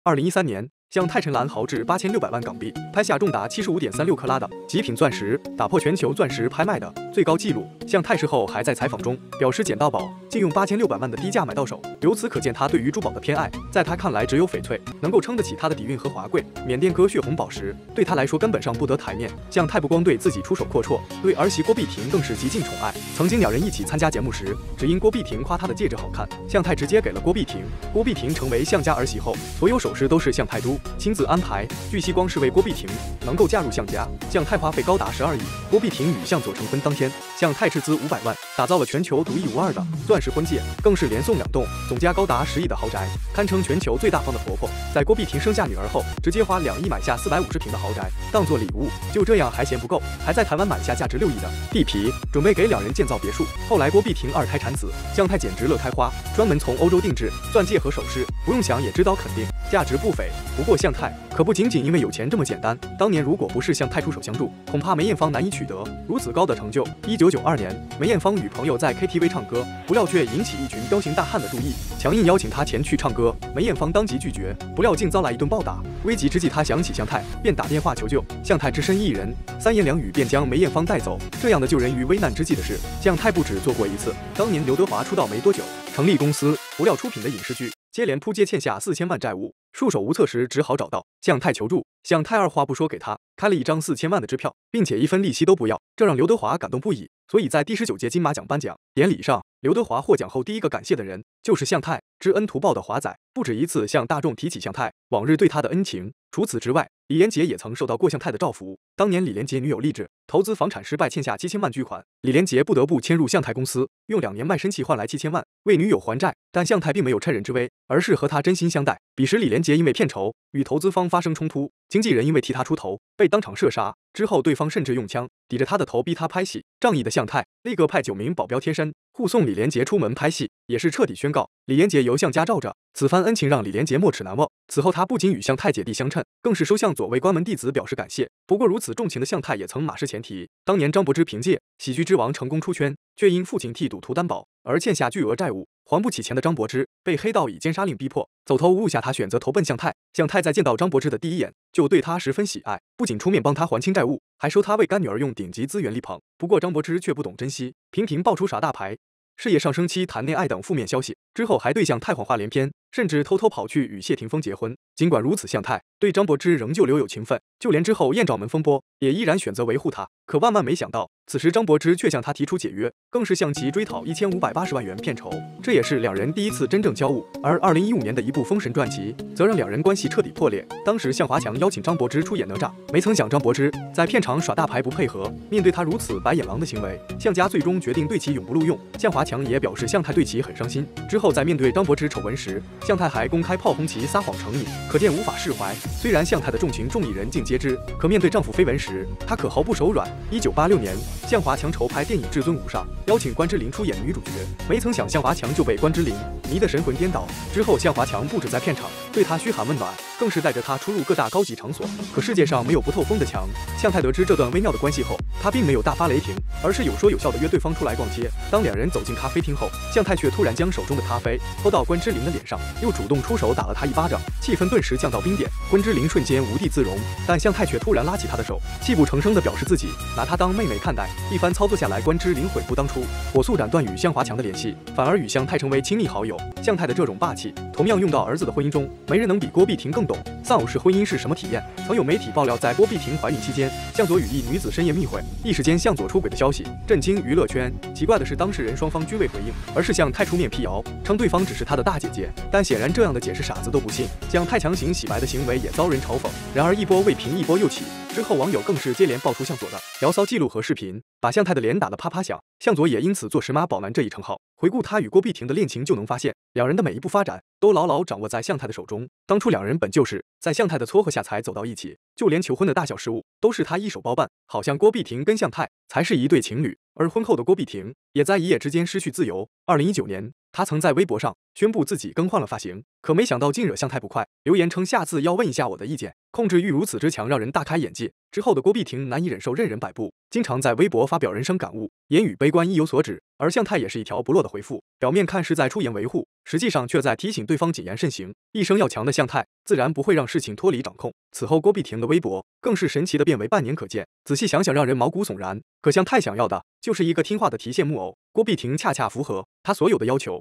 2013年，向泰臣蓝豪掷8600万港币拍下重达75.36克拉的极品钻石，打破全球钻石拍卖的最高纪录。向泰事后还在采访中表示捡到宝，竟用8600万的低价买到手，由此可见他对于珠宝的偏爱。在他看来，只有翡翠能够撑得起他的底蕴和华贵，缅甸鸽血红宝石对他来说根本上不得台面。向泰不光对自己出手阔绰，对儿媳郭碧婷更是极尽宠爱。曾经两人一起参加节目时，只因郭碧婷夸他的戒指好看，向泰直接给了郭碧婷。郭碧婷成为向家儿媳后，所有首饰都是向泰珠亲自安排。据悉，光是为郭碧婷能够嫁入向家，向泰花费高达12亿。郭碧婷与向佐成婚当天，向泰斥资500万打造了全球独一无二的钻石婚戒，更是连送2栋总价高达10亿的豪宅，堪称全球最大方的婆婆。在郭碧婷生下女儿后，直接花2亿买下450平的豪宅当做礼物。就这样还嫌不够，还在台湾买下价值6亿的地皮，准备给两人建造别墅。后来郭碧婷2胎产子，向泰简直乐开花，专门从欧洲定制钻戒和首饰，不用想也知道肯定价值不菲。不过向泰可不仅仅因为有钱这么简单，当年如果不是向泰出手相助，恐怕梅艳芳难以取得如此高的成就。1992年，梅艳芳与朋友在 KTV 唱歌，不料却引起一群彪形大汉的注意，强硬邀请她前去唱歌。梅艳芳当即拒绝，不料竟遭来一顿暴打。危急之际，她想起向泰，便打电话求救。向泰只身一人，3言2语便将梅艳芳带走。这样的救人于危难之际的事，向泰不止做过一次。当年刘德华出道没多久，成立公司，不料出品的影视剧接连扑街，欠下4000万债务，束手无策时，只好找到向泰求助。向泰二话不说给他开了一张4000万的支票，并且一分利息都不要，这让刘德华感动不已。所以在第19届金马奖颁奖典礼上，刘德华获奖后第一个感谢的人就是向泰，知恩图报的华仔不止一次向大众提起向泰往日对他的恩情。除此之外，李连杰也曾受到过向泰的照拂。当年李连杰女友励志投资房产失败，欠下7000万巨款，李连杰不得不迁入向泰公司，用2年卖身契换来7000万为女友还债。但向泰并没有趁人之危，而是和他真心相待。彼时李连杰因为片酬与投资方发生冲突，经纪人因为替他出头被当场射杀，之后对方甚至用枪抵着他的头逼他拍戏。仗义的向泰立刻派9名保镖贴身护送李连杰出门拍戏，也是彻底宣告李连杰由向家罩着。此番恩情让李连杰没齿难忘。此后他不仅与向泰姐弟相称，更是收向佐为关门弟子表示感谢。不过如此重情的向泰也曾马失前蹄。当年张柏芝凭借《喜剧之王》成功出圈，却因父亲替赌徒担保而欠下巨额债务，还不起钱的张柏芝被黑道以奸杀令逼迫，走投无路下他选择投奔向泰。向泰在见到张柏芝的第一眼就对他十分喜爱，不仅出面帮他还清债务，还收他为干女儿用顶级资源力捧。不过张柏芝却不懂珍惜，频频爆出耍大牌、事业上升期、谈恋爱等负面消息，之后还对向泰谎话连篇，甚至偷偷跑去与谢霆锋结婚。尽管如此，向泰对张柏芝仍旧留有情分，就连之后艳照门风波也依然选择维护她。可万万没想到，此时张柏芝却向他提出解约，更是向其追讨1580万元片酬，这也是两人第一次真正交恶。而2015年的一部《封神传奇》则让两人关系彻底破裂。当时向华强邀请张柏芝出演哪吒，没曾想张柏芝在片场耍大牌不配合，面对他如此白眼狼的行为，向家最终决定对其永不录用。向华强也表示向泰对其很伤心。之后在面对张柏芝丑闻时，向泰还公开炮轰其撒谎成瘾，可见无法释怀。虽然向泰的重情重义人尽皆知，可面对丈夫绯闻时，他可毫不手软。1986年，向华强筹拍电影《至尊无上》，邀请关之琳出演女主角，没曾想向华强就被关之琳迷得神魂颠倒。之后向华强不止在片场对他嘘寒问暖，更是带着他出入各大高级场所。可世界上没有不透风的墙，向泰得知这段微妙的关系后，他并没有大发雷霆，而是有说有笑的约对方出来逛街。当两人走进咖啡厅后，向泰却突然将手中的咖啡泼到关之琳的脸上，又主动出手打了他一巴掌，气氛顿时降到冰点。关之琳瞬间无地自容，但向泰却突然拉起他的手，泣不成声地表示自己拿他当妹妹看待。一番操作下来，关之琳悔不当初，火速斩断与向华强的联系，反而与向泰成为亲密好友。向泰的这种霸气同样用到儿子的婚姻中，没人能比郭碧婷更懂丧偶式婚姻是什么体验。曾有媒体爆料，在郭碧婷怀孕期间，向佐与一女子深夜密会，一时间向佐出轨的消息震惊娱乐圈。奇怪的是，当事人双方均未回应，而是向泰出面辟谣，称对方只是他的大姐姐。但显然这样的解释傻子都不信，向泰强行洗白的行为也遭人嘲讽。然而一波未平一波又起，之后网友更是接连爆出向佐的聊骚记录和视频，把向泰的脸打得啪啪响。向佐也因此坐实妈宝男这一称号。回顾他与郭碧婷的恋情，就能发现两人的每一步发展都牢牢掌握在向泰的手中。当初两人本就是在向泰的撮合下才走到一起，就连求婚的大小事务都是他一手包办，好像郭碧婷跟向泰才是一对情侣。而婚后的郭碧婷也在一夜之间失去自由。2019年， 他曾在微博上宣布自己更换了发型，可没想到竟惹向太不快，留言称下次要问一下我的意见。控制欲如此之强，让人大开眼界。之后的郭碧婷难以忍受任人摆布，经常在微博发表人生感悟，言语悲观意有所指。而向太也是一条不落的回复，表面看是在出言维护，实际上却在提醒对方谨言慎行。一生要强的向太，自然不会让事情脱离掌控。此后郭碧婷的微博更是神奇的变为半年可见，仔细想想让人毛骨悚然。可向太想要的就是一个听话的提线木偶，郭碧婷恰恰符合他所有的要求。